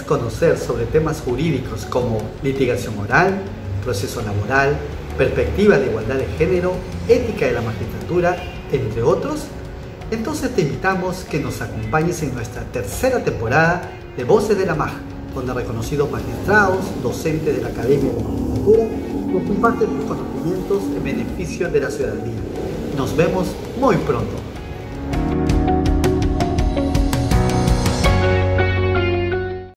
conocer sobre temas jurídicos como litigación oral, proceso laboral, perspectiva de igualdad de género, ética de la magistratura, entre otros, entonces te invitamos que nos acompañes en nuestra tercera temporada de Voces de la Maj, donde reconocidos magistrados, docentes de la Academia de Magistratura, nos comparten sus conocimientos en beneficio de la ciudadanía. Nos vemos muy pronto.